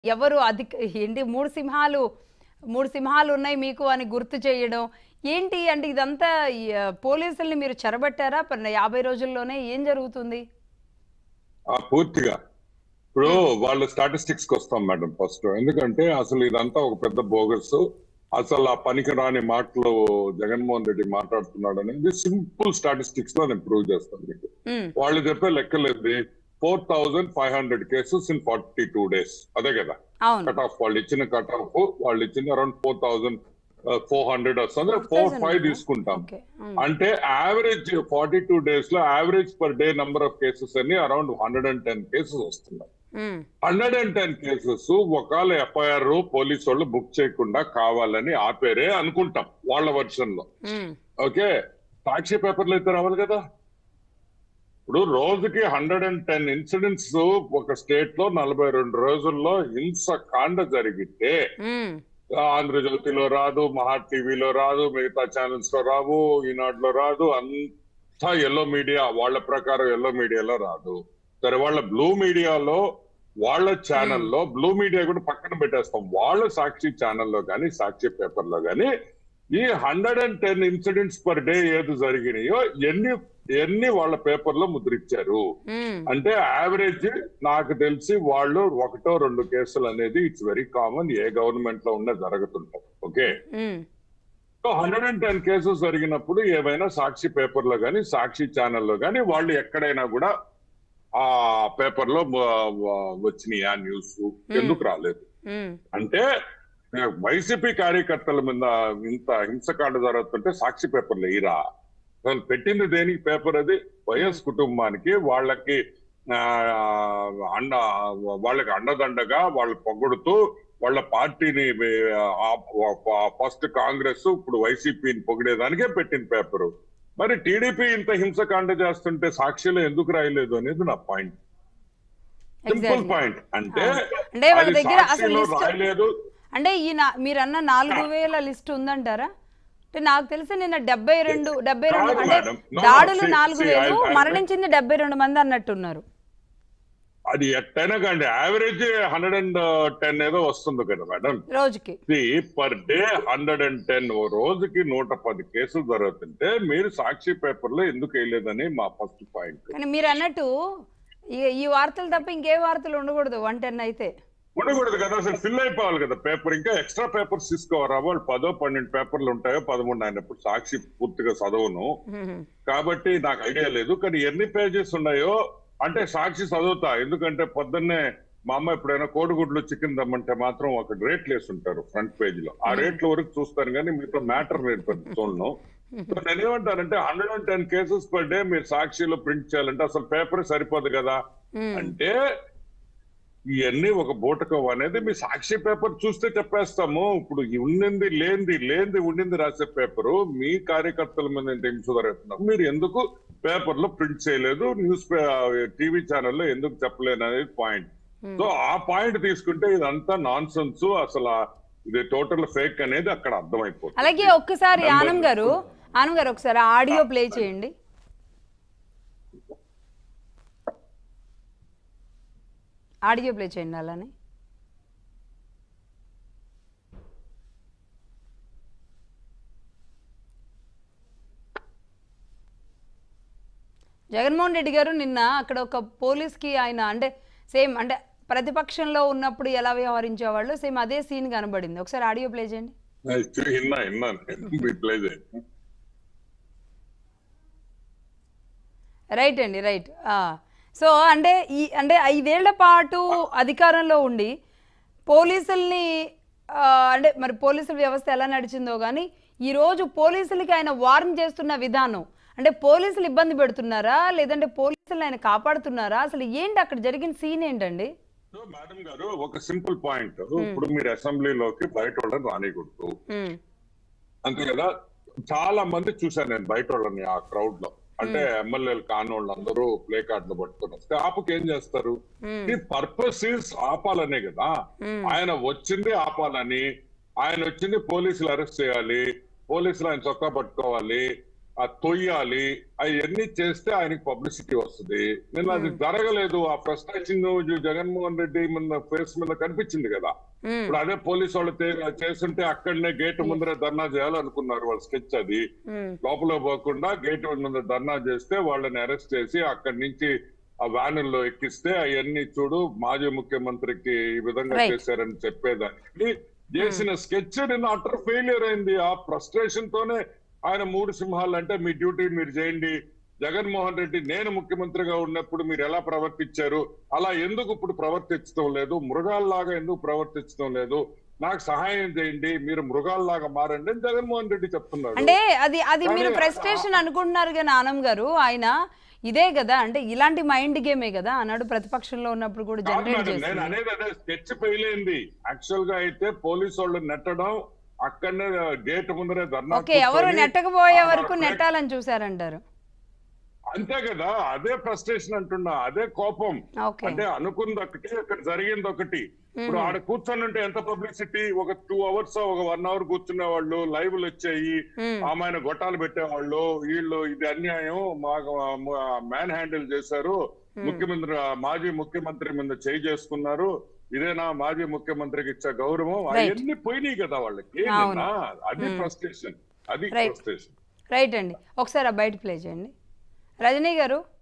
ఎవరు అధిక ఏంటి మూడు సింహాలు ఉన్నాయి మీకు అని గుర్తు చేయడం ఏంటి అంటే ఇదంతా పోలీసుల్ని మీరు చెరబట్టారా 50 రోజుల్లోనే ఏం జరుగుతుంది? పూర్తిగా ఇప్పుడు వాళ్ళ స్టాటిస్టిక్స్ కి వస్తాం మేడం ఫస్ట్. ఎందుకంటే అసలు ఇదంతా ఒక పెద్ద బోగస్. అసలు ఆ పనికి రాని మాటలు జగన్మోహన్ రెడ్డి మాట్లాడుతున్నాడు అనేది సింపుల్ స్టాటిస్టిక్స్ లో నేను ప్రూవ్ చేస్తాను మీకు. వాళ్ళు చెప్పే లెక్కలేదు 4,500 కేసెస్ ఇన్ 42 days. అదే కదా కట్ ఆఫ్. వాళ్ళు ఇచ్చిన కట్ ఆఫ్ వాళ్ళు ఇచ్చింది అరౌండ్ 4,400 వస్తుంది. 4-5 తీసుకుంటాం అంటే యావరేజ్ 42 days లో average per day number of cases అని అరౌండ్ 110 కేసెస్ వస్తున్నాయి. 110 కేసెస్ ఒకవేళ ఎఫ్ఐఆర్ పోలీసు వాళ్ళు బుక్ చేయకుండా కావాలని ఆపేరే అనుకుంటాం వాళ్ళ వర్షన్ లో. ఓకే, సాక్షి పేపర్లు అయితే రావాలి కదా. ఇప్పుడు రోజుకి 110 ఇన్సిడెంట్స్ ఒక స్టేట్ లో 42 రోజుల్లో హింసకాండ జరిగితే ఆంధ్రజ్యోతిలో రాదు, మహా టీవీలో రాదు, మిగతా ఛానల్స్ లో రావు, ఈనాడులో రాదు, అంతా ఎల్లో మీడియా వాళ్ళ ప్రకారం ఎల్లో మీడియాలో రాదు. సరే, వాళ్ళ బ్లూ మీడియాలో వాళ్ళ ఛానల్లో బ్లూ మీడియా కూడా పక్కన పెట్టేస్తాం. వాళ్ళ సాక్షి ఛానల్లో కానీ సాక్షి పేపర్లో కానీ ఈ 110 ఇన్సిడెంట్స్ పర్ డే ఏది జరిగినాయో ఎన్ని వాళ్ళ పేపర్లో ముద్రించారు అంటే యావరేజ్ నాకు తెలిసి వాళ్ళు 1-2 కేసులు అనేది ఇట్స్ వెరీ కామన్, ఏ గవర్నమెంట్ లో ఉన్నా జరుగుతుంటాయి. ఓకే, సో 110 కేసెస్ జరిగినప్పుడు ఏమైనా సాక్షి పేపర్లో కానీ సాక్షి ఛానల్లో కానీ వాళ్ళు ఎక్కడైనా కూడా ఆ పేపర్ లో వచ్చినాయి ఆ న్యూస్ ఎందుకు రాలేదు అంటే వైసీపీ కార్యకర్తల మీద ఇంత హింసకాండ జరుగుతుంటే సాక్షి పేపర్లు ఇరా వాళ్ళు పెట్టింది దేనికి పేపర్? అది వైఎస్ కుటుంబానికి వాళ్ళకి అండదండగా వాళ్ళు పొగుడుతూ వాళ్ళ పార్టీని ఫస్ట్ కాంగ్రెస్ ఇప్పుడు వైసీపీని పొగిడేదానికే పెట్టిన పేపరు. మరి టీడీపీ ఇంత హింసకాండ చేస్తుంటే సాక్షిలో ఎందుకు రాయలేదు అనేది నా పాయింట్. Simple point. అంటే రాయలేదు అంటే ఈయన మీరన్న 4,000 లిస్ట్ ఉందంటారా? అంటే నాకు తెలిసి నిన్న 72 అంటే దాడులు 4,000, మరణించింది 72 మంది అన్నట్టున్నారు. అది ఎట్టైనా కానీ యావరేజ్ 110 ఏదో వస్తుంది కదా మేడం రోజుకి. పర్ డే 110, రోజుకి 110 కేసులు జరుగుతుంటే మీరు సాక్షి పేపర్ లో ఎందుకు వేయలేదని మా ఫస్ట్ పాయింట్. కానీ మీరు అన్నట్టు ఈ వార్తలు తప్ప ఇంకే వార్తలు ఉండకూడదు 110 అయితే. ఉండకూడదు కదా, అసలు ఫిల్ అయిపోవాలి కదా పేపర్. ఇంకా ఎక్స్ట్రా పేపర్స్ తీసుకోవరా? వాళ్ళు 10-12 పేపర్లు ఉంటాయో 13 అయినప్పుడు సాక్షి పూర్తిగా చదవను కాబట్టి నాకు ఐడియా లేదు. కానీ ఎన్ని పేజెస్ ఉన్నాయో అంటే సాక్షి చదువుతా, ఎందుకంటే పొద్దున్నే మా అమ్మ ఎప్పుడైనా కోడిగుడ్లు చికెన్ దమ్మంటే మాత్రం ఒక రేట్లు వేస్తుంటారు ఫ్రంట్ పేజ్ లో. ఆ రేట్ల వరకు చూస్తాను కానీ మీతో మ్యాటర్ నేను చూడను. నేనేమంటానంటే 110 కేసెస్ పర్ డే మీరు సాక్షిలో ప్రింట్ చేయాలంటే అసలు పేపర్ సరిపోదు కదా. అంటే ఇవన్నీ ఒక బూటకం అనేది మీ సాక్షి పేపర్ చూస్తే చెప్పేస్తాము. ఇప్పుడు ఉండింది లేనిది ఉండింది రాసే పేపరు మీ కార్యకర్తల మీద హింస జరుగుతున్నారు, మీరు ఎందుకు పేపర్ లో ప్రింట్ చేయలేదు, టీవీ ఛానల్లో ఎందుకు చెప్పలేదు అనేది పాయింట్. సో ఆ పాయింట్ తీసుకుంటే ఇదంతా నాన్ సెన్స్, అసలు ఇది టోటల్ ఫేక్ అనేది అక్కడ అర్థమైపోతుంది. అలాగే ఒక్కసారి ఆనం గారు ఒకసారి ఆడియో ప్లే చేయండి. ఆడియో ప్లే చేయండి. అలానే జగన్మోహన్ రెడ్డి గారు నిన్న అక్కడ ఒక పోలీస్కి ఆయన అంటే సేమ్ అంటే ప్రతిపక్షంలో ఉన్నప్పుడు ఎలా వ్యవహరించేవాళ్ళు సేమ్ అదే సీన్ కనబడింది. ఒకసారి ఆడియో ప్లే చేయండి. రైట్ అండి, రైట్. సో అంటే 5 ఏళ్ల పాటు అధికారంలో ఉండి పోలీసుల్ని అంటే మరి పోలీసుల వ్యవస్థ ఎలా నడిచిందో కానీ ఈరోజు పోలీసులకి ఆయన వార్న్ చేస్తున్న విధానం అంటే పోలీసులు ఇబ్బంది పెడుతున్నారా లేదంటే పోలీసులు ఆయన కాపాడుతున్నారా? అసలు ఏంటి అక్కడ జరిగిన సీన్ ఏంటండి? మేడం గారు ఒక సింపుల్ పాయింట్. ఇప్పుడు మీరు అసెంబ్లీలోకి బయట వాళ్ళని రానికూడదు అంతే కదా. చాలా మంది చూశాను నేను బయట వాళ్ళని ఆ క్రౌడ్ లో. అంటే ఎమ్మెల్యేలు కాని వాళ్ళందరూ ప్లే కార్డులు పట్టుకుని వస్తే ఆపుకి ఏం చేస్తారు? ఈ పర్పస్ ఈస్ ఆపాలనే కదా. ఆయన వచ్చింది ఆపాలని, ఆయన వచ్చింది పోలీసులు అరెస్ట్ చేయాలి, పోలీసులు ఆయన చొక్కా పట్టుకోవాలి, తొయ్యాలి, అవన్నీ చేస్తే ఆయనకి పబ్లిసిటీ వస్తుంది. నిన్న అది జరగలేదు. ఆ ఫ్రస్ట్రేషన్ జగన్మోహన్ రెడ్డి మీద ఫేస్ మీద కనిపించింది కదా. ఇప్పుడు అదే పోలీసు వాళ్ళు చేస్తుంటే అక్కడనే గేటు ముందరే ధర్నా చేయాలనుకున్నారు వాళ్ళు. స్కెచ్ అది లోపల పోకుండా గేటు ముందర ధర్నా చేస్తే వాళ్ళని అరెస్ట్ చేసి అక్కడి నుంచి ఆ వ్యానుల్లో ఎక్కిస్తే అవన్నీ చూడు మాజీ ముఖ్యమంత్రికి ఈ విధంగా చేశారని చెప్పేదానికి చేసిన స్కెచ్ నిన్న అటర్ ఫెయిలియర్ అయింది. ఆ ఫ్రస్ట్రేషన్ తోనే ఆయన 3 సింహాలు అంటే మీ డ్యూటీ మీరు చేయండి, జగన్మోహన్ రెడ్డి నేను ముఖ్యమంత్రిగా ఉన్నప్పుడు మీరు ఎలా ప్రవర్తించారు, అలా ఎందుకు ఇప్పుడు ప్రవర్తించడం లేదు, మృగాల్లాగా ఎందుకు ప్రవర్తించడం లేదు, నాకు సహాయం చేయండి, మీరు మృగాల్లాగా మారండి అని జగన్మోహన్ రెడ్డి చెప్తున్నాడు. అంటే అది మీరు ఫ్రస్ట్రేషన్ అనుకుంటున్నారు కానీ ఆనం గారు, ఆయన ఇదే కదా అంటే ఇలాంటి మైండ్ గేమే కదా అన్నాడు ప్రతిపక్షంలో ఉన్నప్పుడు కూడా జనరేట్ చేసి. నేను అనేది అదే స్కెచ్ ఫెయిల్ అయింది. యాక్చువల్ గా అయితే పోలీసు వాళ్ళు నెట్టడం, అక్కడనే గేట్ ముందరే ధర్నా, ఎవరు నెట్టకపోయే వరకు నెట్టాలని చూసారంటారు. అంతే కదా, అదే ఫ్రస్ట్రేషన్ అంటున్నా, అదే కోపం. అంటే అనుకుంది ఒకటి, అక్కడ జరిగింది ఒకటి. ఇప్పుడు ఆడ కూర్చొని ఉంటే ఎంత పబ్లిసిటీ, ఒక 2 hours ఒక 1 hour కూర్చునే వాళ్ళు, లైవ్లు వచ్చాయి, ఆమెను గొట్టాలు పెట్టేవాళ్ళు, వీళ్ళు ఇది అన్యాయం మాకు మ్యాన్ హ్యాండిల్ చేశారు, ముఖ్యమంత్రి మాజీ ముఖ్యమంత్రి మీద చేయి చేసుకున్నారు, ఇదేనా మాజీ ముఖ్యమంత్రికి ఇచ్చే గౌరవం, అవన్నీ పోయినాయి కదా వాళ్ళకి. అది ఫ్రస్ట్రేషన్, అది ఫ్రస్ట్రేషన్. రైట్ అండి, ఒకసారి ఆ బయట ప్లే చేయండి రజనీ గారు.